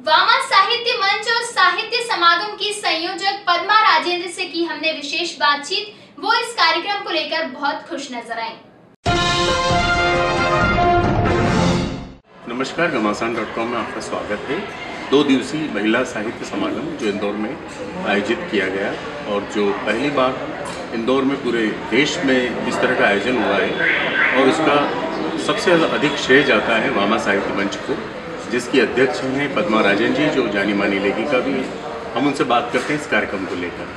वामा साहित्य मंच और साहित्य समागम की संयोजक पद्मा राजेंद्र से की हमने विशेष बातचीत। वो इस कार्यक्रम को लेकर बहुत खुश नजर आए। नमस्कार, घमासान.com में आपका स्वागत है। 2 दिवसीय महिला साहित्य समागम जो इंदौर में आयोजित किया गया और जो पहली बार इंदौर में पूरे देश में इस तरह का आयोजन हुआ है और इसका सबसे अधिक श्रेय जाता है वामा साहित्य मंच को, जिसकी अध्यक्ष हैं पद्मा राजेंद्र जी, जो जानी मानी लेखिका भी हैं। हम उनसे बात करते हैं इस कार्यक्रम को लेकर।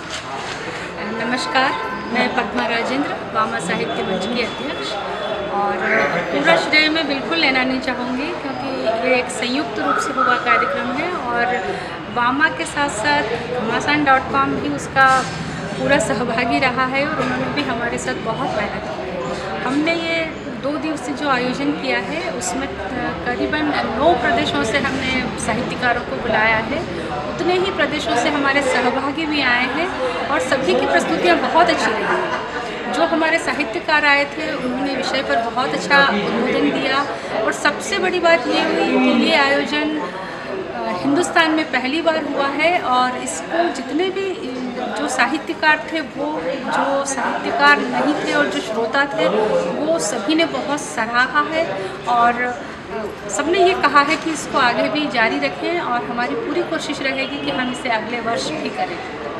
नमस्कार, मैं पद्मा राजेंद्र, वामा साहित्य मंच की अध्यक्ष, और पूरा श्रेय मैं बिल्कुल लेना नहीं चाहूँगी क्योंकि ये एक संयुक्त रूप से हुआ कार्यक्रम है और वामा के साथ साथ घमासान.com भी उसका पूरा सहभागी रहा है और उन्होंने भी हमारे साथ बहुत मेहनत की है। हमने ये 2 दिवसीय जो आयोजन किया है उसमें करीबन 9 प्रदेशों से हमने साहित्यकारों को बुलाया है। उतने ही प्रदेशों से हमारे सहभागी भी आए हैं और सभी की प्रस्तुतियाँ बहुत अच्छी रही। जो हमारे साहित्यकार आए थे उन्होंने विषय पर बहुत अच्छा उद्बोधन दिया और सबसे बड़ी बात ये हुई कि ये आयोजन हिंदुस्तान में पहली बार हुआ है और इसको जितने भी जो साहित्यकार थे, वो जो साहित्यकार नहीं थे और जो श्रोता थे, वो सभी ने बहुत सराहा है और सबने ये कहा है कि इसको आगे भी जारी रखें और हमारी पूरी कोशिश रहेगी कि हम इसे अगले वर्ष भी करें।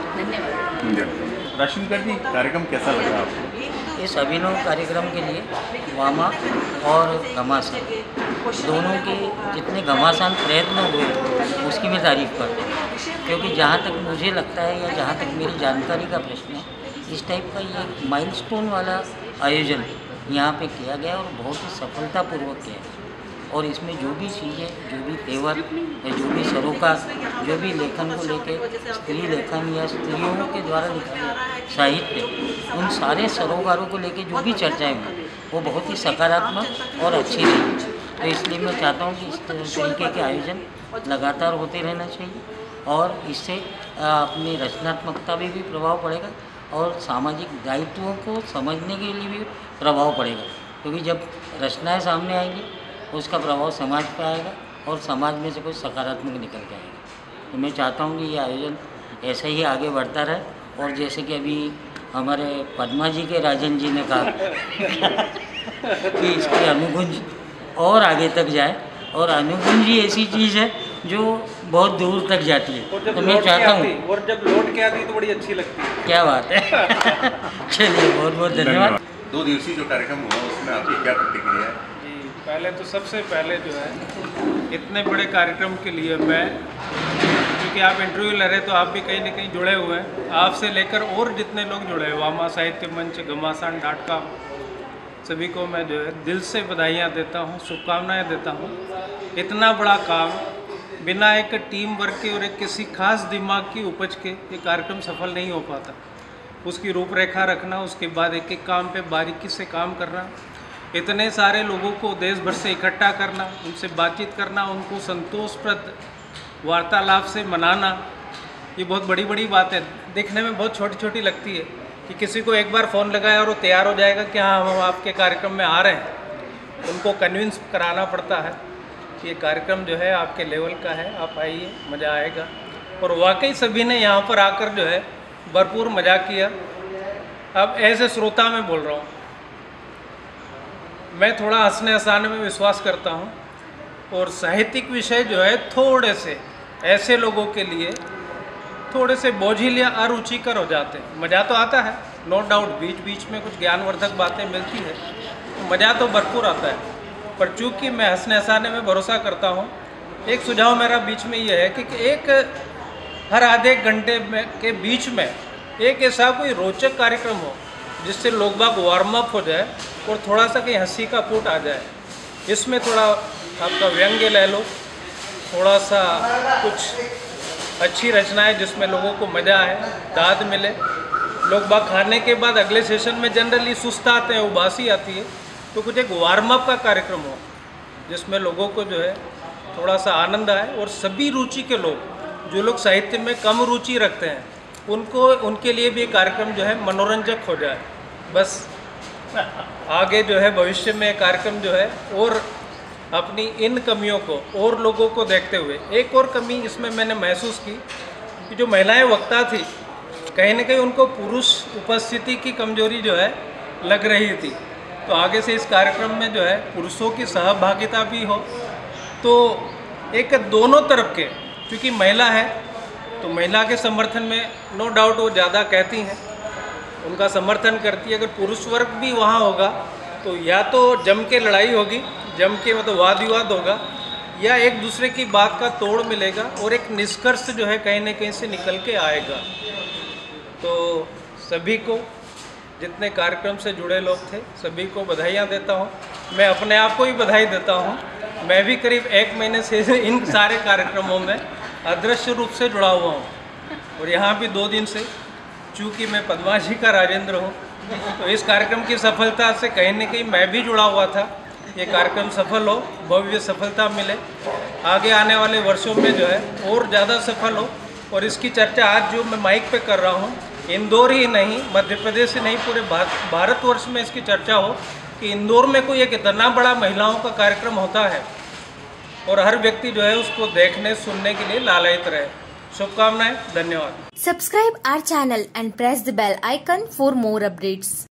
धन्यवाद। राशिंकर जी, कार्यक्रम कैसा लगा आपको? इस अभिनव कार्यक्रम के लिए वामा और घमासान दोनों के जितने घमासान प्रयत्न हुए उसकी मैं तारीफ़ करता हूँ, क्योंकि जहाँ तक मुझे लगता है या जहाँ तक मेरी जानकारी का प्रश्न है, इस टाइप का ये माइलस्टोन वाला आयोजन यहाँ पे किया गया और बहुत ही सफलतापूर्वक किया है। और इसमें जो भी चीज़ें, जो भी तेवर या जो भी सरोकार, जो भी लेखन को लेके स्त्री लेखन या स्त्रियों के द्वारा लिखा साहित्य, उन सारे सरोकारों को लेके जो भी चर्चाएं हुई वो बहुत ही सकारात्मक और अच्छी रही। तो इसलिए मैं चाहता हूँ कि इस तरीके के आयोजन लगातार होते रहना चाहिए और इससे अपनी रचनात्मकता भी प्रभाव पड़ेगा और सामाजिक दायित्वों को समझने के लिए भी प्रभाव पड़ेगा, क्योंकि जब रचनाएँ सामने आएंगी उसका प्रभाव समाज पर आएगा और समाज में से कुछ सकारात्मक निकल के आएगा। तो मैं चाहता हूँ कि ये आयोजन ऐसे ही आगे बढ़ता रहे और जैसे कि अभी हमारे पद्मा जी के राजन जी ने कहा कि इसकी अनुगुंज और आगे तक जाए, और अनुगुंज ही ऐसी चीज़ है जो बहुत दूर तक जाती है। तो मैं चाहता हूँ, और जब लौट के आती तो बड़ी अच्छी लगती है। क्या बात है। चलिए, बहुत बहुत धन्यवाद। 2 दिवसीय जो कार्यक्रम हुआ उसमें आपकी क्या प्रतिक्रिया है? पहले तो सबसे पहले जो है इतने बड़े कार्यक्रम के लिए मैं, क्योंकि आप इंटरव्यू ले रहे तो आप भी कहीं ना कहीं जुड़े हुए हैं, आपसे लेकर और जितने लोग जुड़े हैं, वामा साहित्य मंच, घमासान.com, सभी को मैं जो है दिल से बधाइयाँ देता हूँ, शुभकामनाएँ देता हूँ। इतना बड़ा काम बिना एक टीम वर्क के और एक किसी खास दिमाग की उपज के ये कार्यक्रम सफल नहीं हो पाता। उसकी रूपरेखा रखना, उसके बाद एक एक काम पे बारीकी से काम करना, इतने सारे लोगों को देश भर से इकट्ठा करना, उनसे बातचीत करना, उनको संतोषप्रद वार्तालाप से मनाना, ये बहुत बड़ी बड़ी बात है। देखने में बहुत छोटी छोटी लगती है कि किसी को एक बार फ़ोन लगाया और वो तैयार हो जाएगा कि हाँ हम आपके कार्यक्रम में आ रहे हैं। उनको कन्विंस कराना पड़ता है कि ये कार्यक्रम जो है आपके लेवल का है, आप आइए, मज़ा आएगा। और वाकई सभी ने यहाँ पर आकर जो है भरपूर मज़ा किया। अब ऐसे श्रोता में बोल रहा हूँ, मैं थोड़ा हंसने हंसाने में विश्वास करता हूँ और साहित्यिक विषय जो है थोड़े से ऐसे लोगों के लिए थोड़े से बोझिल या अरुचिकर हो जाते हैं। मज़ा तो आता है, नो डाउट, बीच बीच में कुछ ज्ञानवर्धक बातें मिलती है तो मज़ा तो भरपूर आता है, पर चूँकि मैं हंसने हंसाने में भरोसा करता हूँ, एक सुझाव मेरा बीच में ये है कि एक हर आधे घंटे में के बीच में एक ऐसा कोई रोचक कार्यक्रम हो जिससे लोग बाग वार्म अप हो जाए और थोड़ा सा कहीं हंसी का फूट आ जाए। इसमें थोड़ा आपका व्यंग्य ले लो, थोड़ा सा कुछ अच्छी रचनाएं जिसमें लोगों को मज़ा आए, दाद मिले। लोग बाग खाने के बाद अगले सेशन में जनरली सुस्त आते हैं, उबासी आती है, तो कुछ एक वार्म अप का कार्यक्रम हो जिसमें लोगों को जो है थोड़ा सा आनंद आए और सभी रुचि के लोग, जो लोग साहित्य में कम रुचि रखते हैं, उनके लिए भी ये कार्यक्रम जो है मनोरंजक हो जाए। बस आगे जो है भविष्य में कार्यक्रम जो है और अपनी इन कमियों को और लोगों को देखते हुए, एक और कमी इसमें मैंने महसूस की कि जो महिलाएं वक्ता थी, कहीं ना कहीं उनको पुरुष उपस्थिति की कमजोरी जो है लग रही थी। तो आगे से इस कार्यक्रम में जो है पुरुषों की सहभागिता भी हो, तो एक दोनों तरफ के, क्योंकि महिला है तो महिला के समर्थन में नो डाउट वो ज़्यादा कहती हैं, उनका समर्थन करती है। अगर पुरुष वर्ग भी वहाँ होगा तो या तो जम के लड़ाई होगी, जम के मतलब वाद विवाद होगा, या एक दूसरे की बात का तोड़ मिलेगा और एक निष्कर्ष जो है कहीं ना कहीं से निकल के आएगा। तो सभी को, जितने कार्यक्रम से जुड़े लोग थे, सभी को बधाइयाँ देता हूँ। मैं अपने आप को ही बधाई देता हूँ। मैं भी करीब 1 महीने से इन सारे कार्यक्रमों में अदृश्य रूप से जुड़ा हुआ हूँ, और यहाँ भी 2 दिन से, चूँकि मैं पद्मा जी का राजेंद्र हूँ, तो इस कार्यक्रम की सफलता से कहीं न कहीं मैं भी जुड़ा हुआ था। ये कार्यक्रम सफल हो, भव्य सफलता मिले, आगे आने वाले वर्षों में जो है और ज़्यादा सफल हो। और इसकी चर्चा आज जो मैं माइक पे कर रहा हूँ, इंदौर ही नहीं, मध्य प्रदेश ही नहीं, पूरे भारतवर्ष में इसकी चर्चा हो कि इंदौर में कोई एक इतना बड़ा महिलाओं का कार्यक्रम होता है और हर व्यक्ति जो है उसको देखने सुनने के लिए लालायित रहे। शुभकामनाएं, धन्यवाद। Subscribe our channel and press the bell icon for more updates.